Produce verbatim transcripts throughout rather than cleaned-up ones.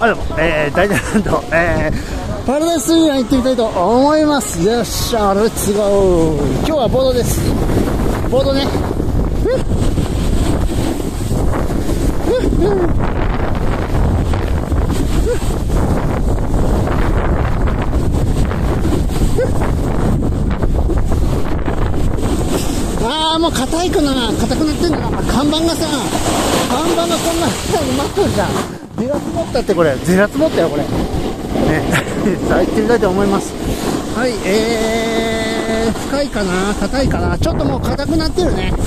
あの、えー、大体なんと、えー、パラダイススリラン行ってみたいと思います。よっしゃ、レッツゴー。今日はボードです。ボードね。ああ、もう硬いかな、硬くなってんだな。看板がさ、看板がこんな埋まってるじゃん。ゼラ積もったって、これゼラ積もったよこれね。さあ行ってみたいと思います。はい、えー、深いかな、硬いかな、ちょっともう硬くなってるね。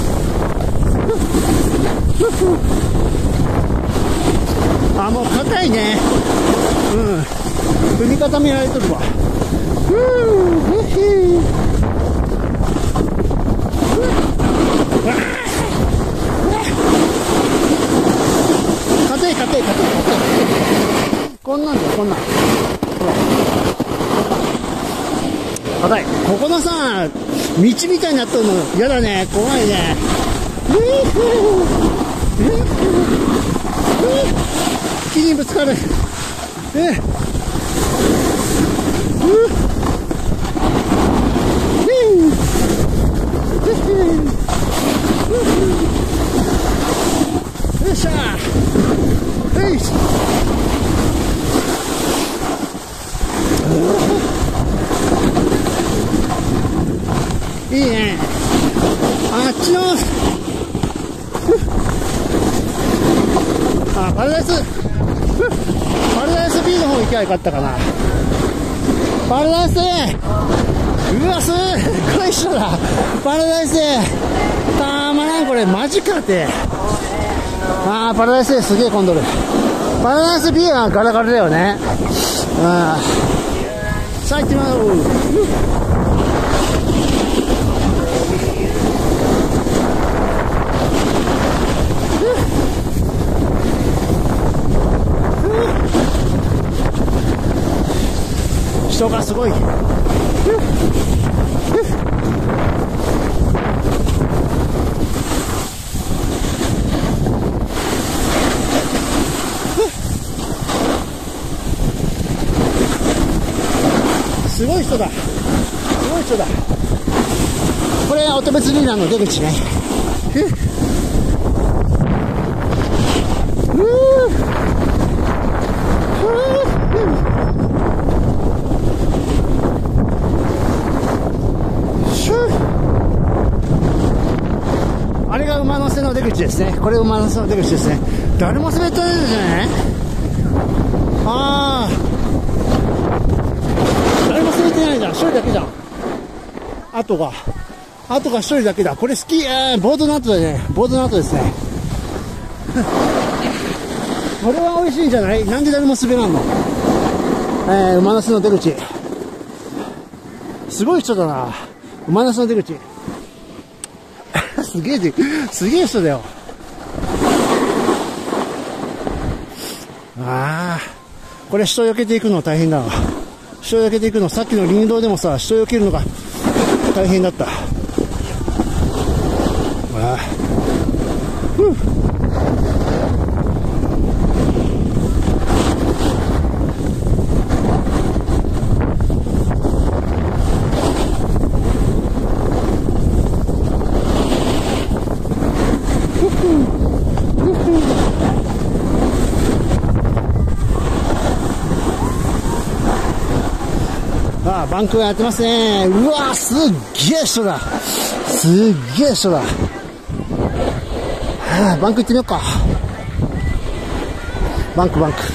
あ、もう硬いね。うん、踏み固められとるわ。ふー硬い硬い硬い硬い。こんなんだよ、こんなん。硬い。ここのさ、道みたいになっとるのやだね、怖いね。木にぶつかる。えよっしゃー。よいしょ。いいね。あっちのあ、パラダイスパラダイス B の方行けばよかったかな。パラダイス、うわ、すっごい人だ。パラダイスたまらん、これマジかって。あー、パラダイスすげえ混んどる。パラダイス B はガラガラだよね。あー、さあ行ってみよう。人がすごい。すごい人だ。すごい人だ。これは乙女スリランの出口ね。あれが馬の背の出口ですね。これ馬の背の出口ですね。誰も滑ってないんじゃない？ああ、誰も滑ってないじゃん。一人だけじゃん。あとがあとが一人だけだ。これスキー、えー、ボードの後だね。ボードの後ですね。これは美味しいんじゃない？なんで誰も滑らんの？えー、馬の巣の出口。すごい人だな。馬の巣の出口。すげえ、すげえ人だよ。ああ、これ人を避けていくの大変だわ。人を避けていくの、さっきの林道でもさ、人を避けるのが大変だった。ああ、ふう。ああ、バンクがやってますね。うわー、すっげえ人だ。すっげえ人だ。はあ、バンク行ってみようか。バンクバンク。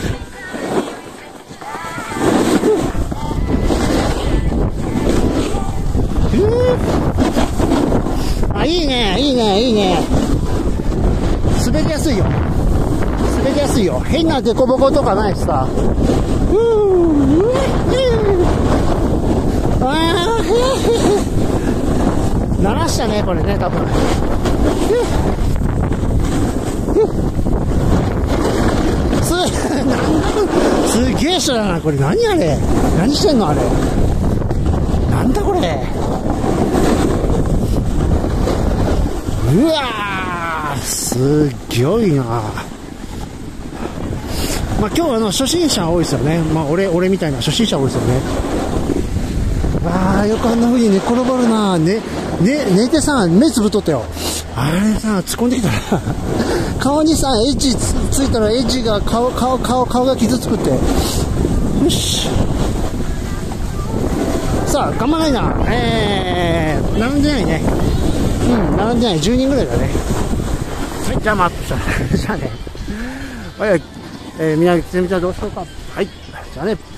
あ、いいね、いいね、いいね。滑りやすいよ。滑りやすいよ。変なデコボコとかないしさ。うーあー鳴らしたね、これね、多分。す、すげえ人だな、これ。何あれ、何してんのあれ。なんだこれ。うわー、すっごいな。 まあ今日はあの初心者多いですよね。まあ俺俺みたいな初心者多いですよね。ああ、よくあんな風に寝転ばるな。ね、ね、寝てさ、目つぶっとったよ。あれさ、突っ込んできたら顔にさ、エッジ つ, ついたらエッジが顔、顔、顔、顔が傷つくって。よし。さあ、頑張らないな。えー、並んでないね。うん、並んでない。じゅうにんぐらいだね。はい、じゃあまあ、じゃあね。はい、えー、みんな、つみちゃんどうしようか。はい、じゃあね。